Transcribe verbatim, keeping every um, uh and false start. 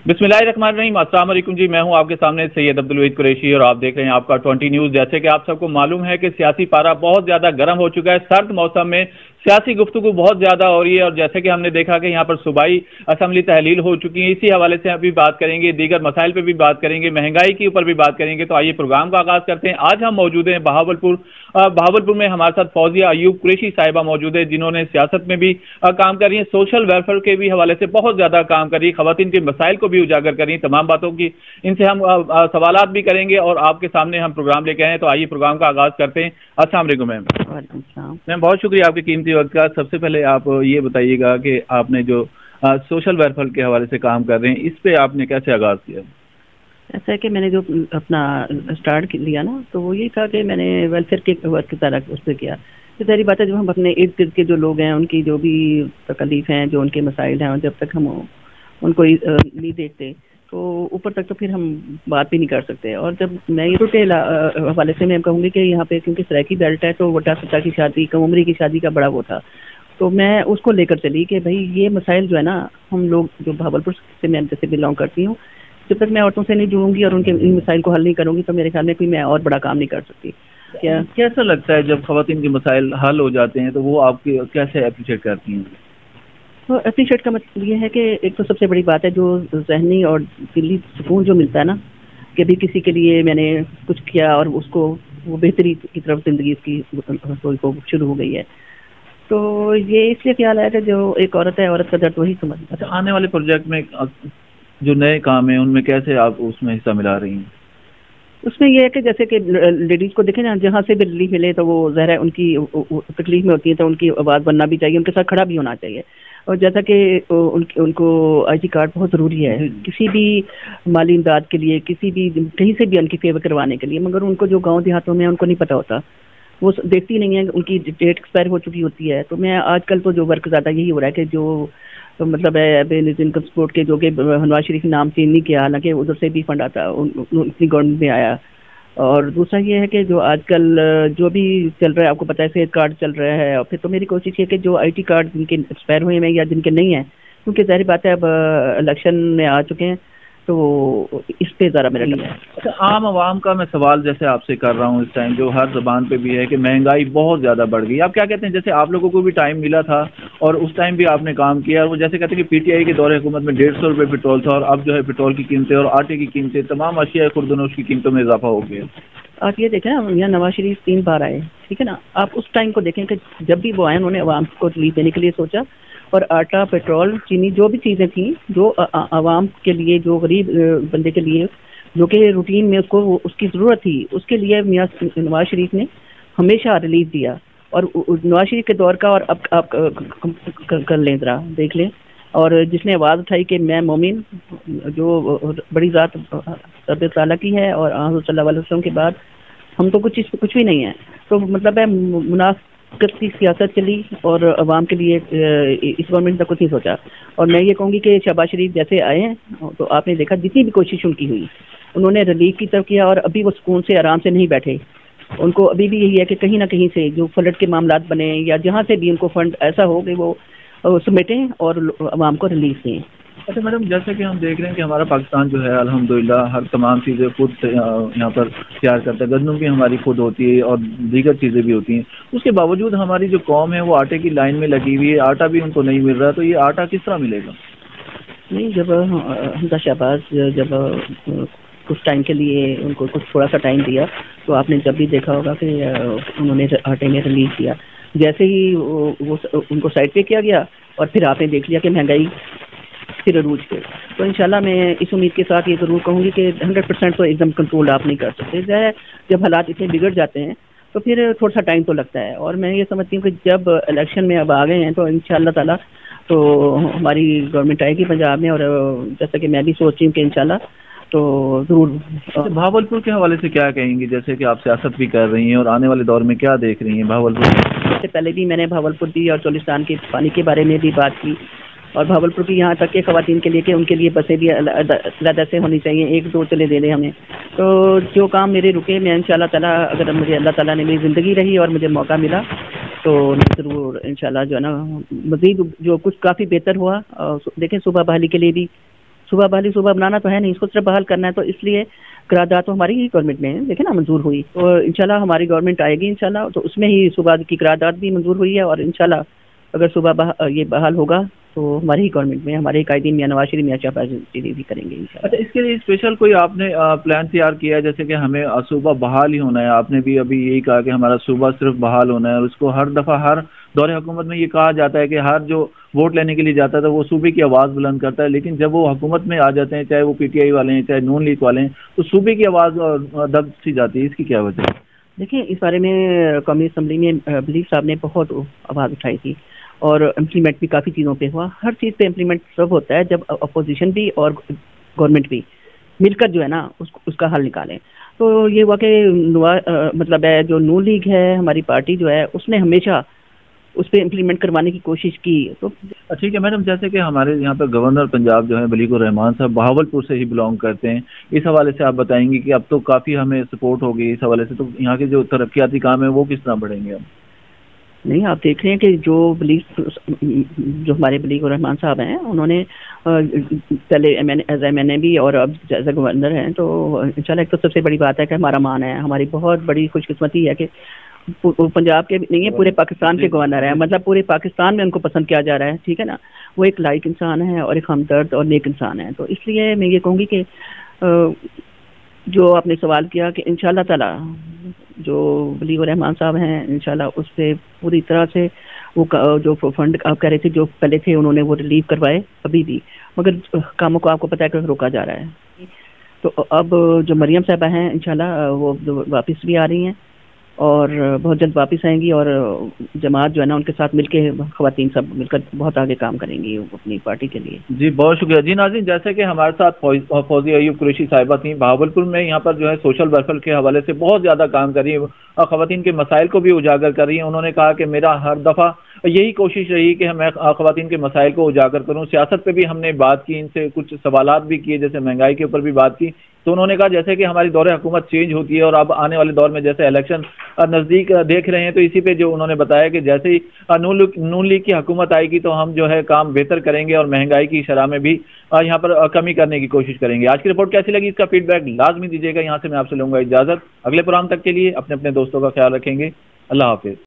बिस्मिल्लाहिर्रहमानिर्रहीम। अस्सलाम वालेकुम जी, मैं हूं आपके सामने सैयद अब्दुल वहीद कुरैशी और आप देख रहे हैं आपका ट्वेंटी न्यूज़। जैसे कि आप सबको मालूम है कि सियासी पारा बहुत ज़्यादा गर्म हो चुका है। सर्द मौसम में सियासी गुफ्तगू बहुत ज़्यादा हो रही है और जैसे कि हमने देखा कि यहाँ पर सूबाई असम्बली तहलील हो चुकी है। इसी हवाले से अभी बात करेंगे, दीगर मसाइल पर भी बात करेंगे, महंगाई के ऊपर भी बात करेंगे। तो आइए प्रोग्राम का आगाज़ करते हैं। आज हम मौजूद हैं बहावलपुर। बहावलपुर में हमारे साथ फौजिया अयूब कुरैशी साहिबा मौजूद है, जिन्होंने सियासत में भी काम कर रही है, सोशल वेलफेयर के भी हवाले से बहुत ज़्यादा काम कर रही है, ख़वातीन के मसाइल को भी उजागर कर रही है। तमाम बातों की इनसे हम सवालात भी करेंगे और आपके सामने हम प्रोग्राम लेके आए हैं। तो आइए प्रोग्राम का आगाज़ करते हैं। अस्सलाम वालेकुम मैम। मैम बहुत शुक्रिया आपके कीमती वक्त का। सबसे पहले आप ये बताइएगा कि आपने जो सोशल वेलफेयर के हवाले से काम कर रहे हैं, इस पे आपने कैसे आगाज़ किया? ऐसा है कि मैंने जो अपना स्टार्ट लिया ना, तो वो ये था कि मैंने वेलफेयर के वर्क की तरह उस पर किया। तो सारी बात है, जब हम अपने इर्द गिर्द के जो लोग हैं उनकी जो भी तकलीफ हैं, जो उनके मसाइल हैं, और जब तक हम उनको नहीं देखते तो ऊपर तक तो फिर हम बात भी नहीं कर सकते। और जब मैं ये छोटे हवाले से मैं कहूँगी कि यहाँ पे क्योंकि सराइकी बेल्ट है, तो वड्डा सच्चा की शादी, कम उम्री की शादी का बड़ा वो था, तो मैं उसको लेकर चली कि भाई ये मसाइल जो है ना, हम लोग जो बहावलपुर से मैं जैसे बिलोंग करती हूँ, जब तक मैं औरतों से नहीं जुड़ूंगी और उनके इन मसाइल को हल नहीं करूँगी तो मेरे ख्याल में कोई मैं और बड़ा काम नहीं कर सकती। क्या कैसा लगता है जब ख़वातीन के मसाइल हल हो जाते हैं, तो वो आपके कैसे अप्रिशिएट करती हैं? तो अप्रिशिएट का मतलब ये है कि एक तो सबसे बड़ी बात है जो ज़हनी और दिली सुकून जो मिलता है ना, कि भी किसी के लिए मैंने कुछ किया और उसको वो बेहतरी की तरफ ज़िंदगी उसकी को शुरू हो गई है। तो ये इसलिए ख्याल आया कि जो एक औरत है, औरत का दर्द वही समझ। अच्छा, आने वाले प्रोजेक्ट में जो नए काम हैं उनमें कैसे आप उसमें हिस्सा मिला रही हैं? उसमें यह है कि जैसे कि लेडीज़ को देखें ना, जहाँ से भी रिलीफ मिले तो वो ज़ाहिर है उनकी तकलीफ में होती है, तो उनकी आवाज़ बनना भी चाहिए, उनके साथ खड़ा भी होना चाहिए। और जैसा कि उन, उनको आई टी कार्ड बहुत ज़रूरी है किसी भी माली इमदाद के लिए, किसी भी कहीं से भी उनकी फेवर करवाने के लिए, मगर उनको जो गाँव देहातों में उनको नहीं पता होता, वो देखती नहीं है, उनकी डेट एक्सपायर हो चुकी होती है। तो मैं आजकल तो जो वर्क ज़्यादा यही हो रहा है कि जो तो मतलब है इनकम सपोर्ट के जो कि नवाज शरीफ नाम चेंज नहीं किया, हालांकि उधर से भी फंड आता इतनी गवर्नमेंट में आया। और दूसरा ये है कि जो आजकल जो भी चल रहा है, आपको पता है सेहत कार्ड चल रहा है, और फिर तो मेरी कोशिश है कि जो आईटी कार्ड जिनके एक्सपायर हुए हैं या जिनके नहीं हैं, क्योंकि ज़ाहिर बात है अब इलेक्शन में आ चुके हैं, तो इस पे ज़रा मेरा नहीं है। अच्छा, आम आवाम का मैं सवाल जैसे आपसे कर रहा हूँ इस टाइम, जो हर ज़बान पे भी है कि महंगाई बहुत ज़्यादा बढ़ गई। आप क्या कहते हैं, जैसे आप लोगों को भी टाइम मिला था और उस टाइम भी आपने काम किया, और वो जैसे कहते हैं कि पीटीआई के दौरे हुकूमत में डेढ़ सौ रुपये पेट्रोल था और अब जो है पेट्रोल की कीमतें और आटे की कीमतें, तमाम अशिया खुर्दनोश की कीमतों में इजाफा हो गया। आप ये देखें ना, यहाँ नवाज शरीफ तीन बार आए, ठीक है ना, आप उस टाइम को देखें कि जब भी वो आए उन्होंने आवाम को रिलीफ देने के लिए सोचा, और आटा, पेट्रोल, चीनी, जो भी चीज़ें थी जो आवाम के लिए, जो गरीब बंदे के लिए, जो कि रूटीन में उसको उसकी ज़रूरत थी, उसके लिए मियां नवाज शरीफ ने हमेशा रिलीफ दिया। और नवाज शरीफ के दौर का और अब आप कर लें, ज़रा देख लें, और जिसने आवाज़ उठाई कि मैं मोमिन, जो बड़ी ज़ात रब ताला की है और हुज़ूर सल्लल्लाहु अलैहि वसल्लम के बाद हम तो कुछ चीज़ कुछ भी नहीं है। तो मतलब है मुनाफिकत की सियासत चली और अवाम के लिए इस गवर्नमेंट ने कुछ नहीं सोचा। और मैं ये कहूँगी कि शहबाज शरीफ जैसे आए हैं तो आपने देखा जितनी भी कोशिश उनकी हुई, उन्होंने रिलीफ की तरफ किया, और अभी वो सुकून से आराम से नहीं बैठे। उनको अभी भी यही है कि कहीं ना कहीं से जो फ्लड के मामलात बने या जहाँ से भी उनको फंड ऐसा हो कि वो समेटें और अवाम को रिलीफ दें। अच्छा मैडम, जैसे कि हम देख रहे हैं कि हमारा पाकिस्तान जो है अल्हम्दुलिल्लाह हर तमाम चीज़ें खुद यहाँ पर तैयार करता है, गंदम भी हमारी खुद होती है और दीगर चीज़ें भी होती हैं। उसके बावजूद हमारी जो कौम है वो आटे की लाइन में लगी हुई है, आटा भी उनको नहीं मिल रहा, तो ये आटा किस तरह मिलेगा? नहीं, जब हमजा शहबाज जब कुछ टाइम के लिए उनको कुछ थोड़ा सा टाइम दिया, तो आपने जब भी देखा होगा कि उन्होंने आटे में रिलीफ दिया। जैसे ही वो, वो उनको साइड पे किया गया और फिर आपने देख लिया कि महंगाई फिर अरूज पे। तो इंशाल्लाह मैं इस उम्मीद के साथ ये ज़रूर कहूँगी कि हंड्रेड परसेंट तो एकदम कंट्रोल आप नहीं कर सकते। जब हालात इतने बिगड़ जाते हैं तो फिर थोड़ा सा टाइम तो लगता है। और मैं ये समझती हूँ कि जब इलेक्शन में अब आ गए हैं तो इंशाल्लाह ताला तो हमारी गवर्नमेंट आएगी पंजाब में, और जैसा कि मैं भी सोच रही हूँ कि इंशाल्लाह तो ज़रूर। भावलपुर के हवाले से क्या कहेंगी, जैसे कि आप सियासत भी कर रही हैं और आने वाले दौर में क्या देख रही हैं भावलपुर? इससे पहले भी मैंने भावलपुर की और चोलिस्तान के पानी के बारे में भी बात की, और भावलपुर की यहाँ तक के ख़वातीन के लिए कि उनके लिए बसें भी अलग से होनी चाहिए, एक दो चले दे दें हमें। तो जो काम मेरे रुके, मैं इंशाल्लाह ताला अगर मुझे अल्लाह ताला ने मेरी ज़िंदगी रही और मुझे मौका मिला तो ज़रूर इंशाल्लाह जो है ना मज़ीद जो कुछ काफ़ी बेहतर हुआ। देखें सुबह बहाली के लिए भी صوبہ بحالی صوبہ بنانا تو ہے نہیں، اس کو صرف بحال کرنا ہے، تو اس لیے قرارداد تو ہماری ہی گورنمنٹ میں دیکھیں نا منظور ہوئی، تو انشاءاللہ ہماری گورنمنٹ آئے گی انشاءاللہ، تو اس میں ہی صوبہ کی قرارداد بھی منظور ہوئی ہے، اور انشاءاللہ اگر صوبہ بح... یہ بحال ہوگا تو ہماری ہی گورنمنٹ میں ہمارے قائدین میاں نواز شریف، میاں شہباز شریف بھی کریں گے انشاءاللہ۔ اچھا، اس کے لیے اسپیشل کوئی آپ نے پلان تیار کیا ہے، جیسے کہ ہمیں صوبہ بحال ہی ہونا ہے؟ آپ نے بھی ابھی یہی کہا کہ ہمارا صوبہ صرف بحال ہونا ہے، اور اس کو ہر دفعہ ہر دور حکومت میں یہ کہا جاتا ہے کہ ہر جو ووٹ لینے کے لیے جاتا تھا وہ صوبے کی آواز بلند کرتا ہے، لیکن جب وہ حکومت میں آ جاتے ہیں، چاہے وہ پی ٹی آئی والے ہیں چاہے نون لیگ والے ہیں، تو صوبے کی آواز دب سی جاتی ہے، اس کی کیا وجہ ہے؟ دیکھیں اس بارے میں قومی اسمبلی میں بلیف صاحب نے بہت آواز اٹھائی تھی، اور امپلیمنٹ بھی کافی چیزوں پہ ہوا۔ ہر چیز پہ امپلیمنٹ سب ہوتا ہے جب اپوزیشن بھی اور گورنمنٹ بھی مل کر جو ہے نا اس اس کا حل نکالیں۔ تو یہ ہوا کہ مطلب ہے جو نون لیگ ہے ہماری پارٹی جو ہے اس نے ہمیشہ اس پہ امپلیمنٹ کروانے کی کوشش کی۔ تو ٹھیک ہے میڈم، جیسے کہ ہمارے یہاں پہ گورنر پنجاب جو ہے بلیغ الرحمان صاحب بہاولپور سے ہی بلانگ کرتے ہیں، اس حوالے سے آپ بتائیں گے کہ اب تو کافی ہمیں سپورٹ ہوگی اس حوالے سے، تو یہاں کے جو ترقیاتی کام ہیں وہ کس طرح بڑھیں گے؟ اب نہیں، آپ دیکھ رہے ہیں کہ جو بلیغ جو ہمارے بلیغ الرحمان صاحب ہیں انہوں نے پہلے ایز ایم این اے بھی اور اب ایز اے گورنر ہیں، تو انشاءاللہ ایک تو سب سے بڑی بات ہے کہ ہمارا مان ہے، ہماری بہت بڑی خوش قسمتی ہے کہ پنجاب کے نہیں ہے پورے پاکستان کے گورنر ہیں، مطلب پورے پاکستان میں ان کو پسند کیا جا رہا ہے، ٹھیک ہے نا۔ وہ ایک لائق انسان ہے اور ایک ہمدرد اور نیک انسان ہے، تو اس لیے میں یہ کہوں گی کہ جو آپ نے سوال کیا کہ انشاءاللہ تعالی جو بلیغ الرحمان صاحب ہیں انشاءاللہ اس سے پوری طرح سے وہ جو فنڈ آپ کہہ رہے تھے جو پہلے تھے انہوں نے وہ ریلیو کروائے ابھی بھی، مگر کاموں کو آپ کو پتہ ہے کہ روکا جا رہا ہے۔ تو اب جو مریم صاحبہ ہیں انشاءاللہ وہ واپس بھی آ رہی ہیں اور بہت جلد واپس آئیں گی، اور جماعت جو ہے نا ان کے ساتھ مل کے خواتین سب مل کر بہت آگے کام کریں گی اپنی پارٹی کے لیے۔ جی بہت شکریہ۔ جی ناظرین، جیسے کہ ہمارے ساتھ فوزیہ ایوب قریشی صاحبہ تھیں، بہاولپور میں یہاں پر جو ہے سوشل ویلفیئر کے حوالے سے بہت زیادہ کام کر رہی ہیں اور خواتین کے مسائل کو بھی اجاگر کر رہی ہیں۔ انہوں نے کہا کہ میرا ہر دفعہ یہی کوشش رہی کہ میں خواتین کے مسائل کو اجاگر کروں، سیاست پہ بھی ہم نے بات کی، ان سے کچھ سوالات بھی کیے، جیسے مہنگائی کے اوپر بھی بات کی، تو انہوں نے کہا جیسے کہ ہماری دور حکومت چینج ہوتی ہے اور اب آنے والے دور میں جیسے الیکشن نزدیک دیکھ رہے ہیں، تو اسی پہ جو انہوں نے بتایا کہ جیسے ہی نون لیگ کی حکومت آئے گی تو ہم جو ہے کام بہتر کریں گے اور مہنگائی کی شرح میں بھی یہاں پر کمی کرنے کی کوشش کریں گے۔ آج کی رپورٹ کیسی لگی اس کا فیڈ بیک لازمی دیجیے گا۔ یہاں سے میں آپ سے لوں گا اجازت، اگلے پروگرام تک کے لیے اپنے اپنے دوستوں کا خیال رکھیں گے، اللہ حافظ۔